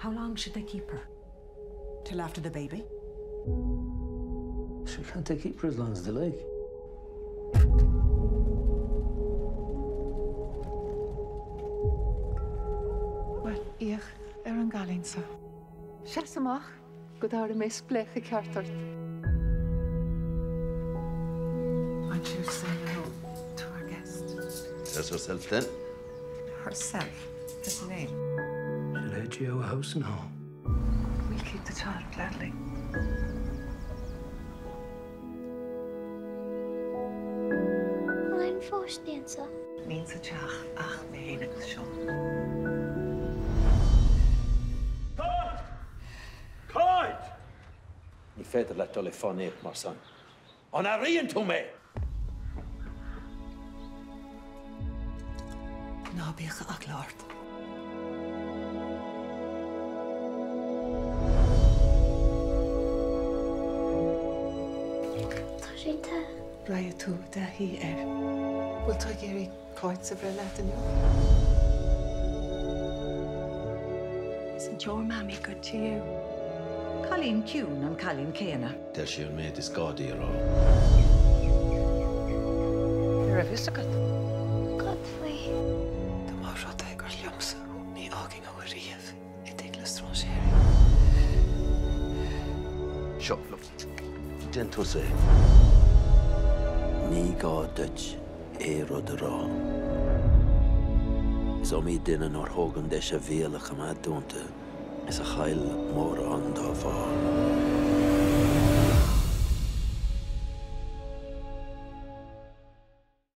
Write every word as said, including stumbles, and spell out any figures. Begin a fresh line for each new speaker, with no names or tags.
How long should they keep her? Till after the baby?
Sure, can't they keep her as long as they like?
Wel, ich er an galinn sa. Sias amach, go dair a mes blecha ceartart. Want you to say hello to our guest?
That's herself then?
Herself, his name.
She'll head you a house and home.
We'll keep the child gladly.
Mae'n ffos dancer.
Means a chach ach me hyn ag sio.
Cáit! Cáit!
Ní féidir le dul i fánéach mar san. An a rion tú mé!
Ná bíocha ach láirt.
Tá sé te.
Rhaid tú da hi er. Wel ta geri Cáit sa bhre leat aniu.
Isn't your mammy good to you? Colleen Cune and Colleen Cana.
Der siar méid is gádaí ará.
You're a visigat.
Godfrey.
Tá má rá da gur liomsa ní ágin ó riamh I déglas trón séir.
Seo, den tú sé. Ní gá duit é rud a rá. Is om í duine nóir thógan deis a bhéalach am dúnta is a chail mór an dá bhá.